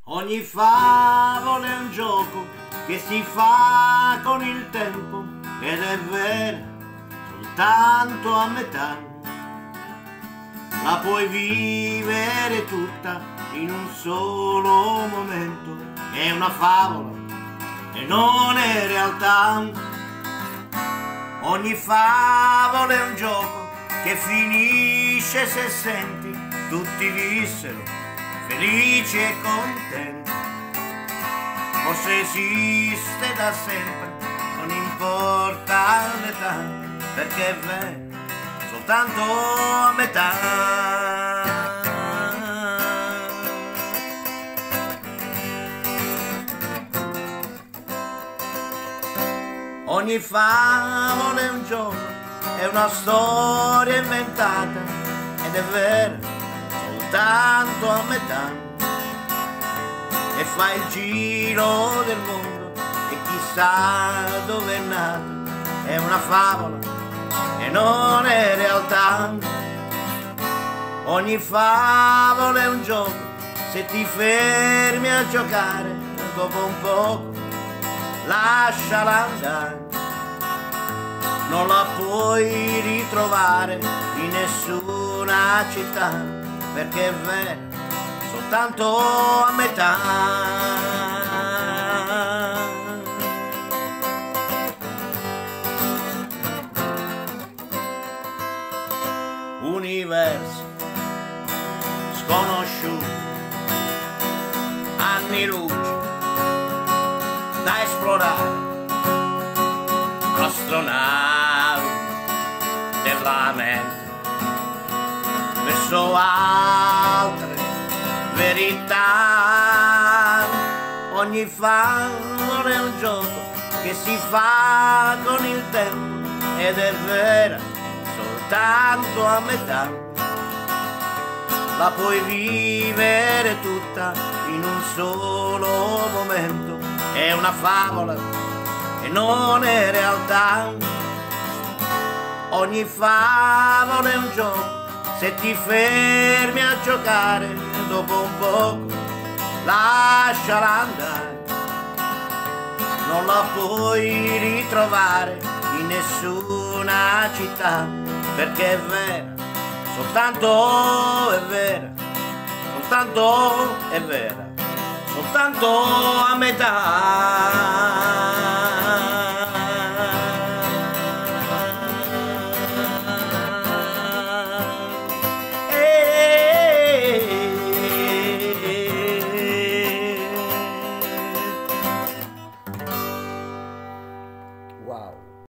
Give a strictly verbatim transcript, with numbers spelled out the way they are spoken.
Ogni favola è un gioco che si fa con il tempo ed è vera soltanto a metà. La puoi vivere tutta in un solo momento. È una favola e non è realtà. Ogni favola è un gioco che finisce se senti tutti vissero felici e contenti. Forse esiste da sempre, non importa l'età, perché è vero soltanto a metà. Ogni favola è un gioco, è una storia inventata ed è vera soltanto a metà. E fa il giro del mondo e chissà dove è nato. È una favola e non è realtà. Ogni favola è un gioco, se ti fermi a giocare, dopo un poco lasciala andare. Non la puoi ritrovare in nessuna città, perché è vera soltanto a metà. Universi sconosciuti, anni luce da esplorare, astronavi della mente verso altre verità. Ogni favola è un gioco che si fa con il tempo ed è vera soltanto a metà. La puoi vivere tutta in un solo momento. È una favola e non è realtà. Ogni favola è un gioco, se ti fermi a giocare, dopo un poco lasciala andare. Non la puoi ritrovare in nessuna città, perché è vera soltanto è vera, soltanto è vera, soltanto a metà. Wow.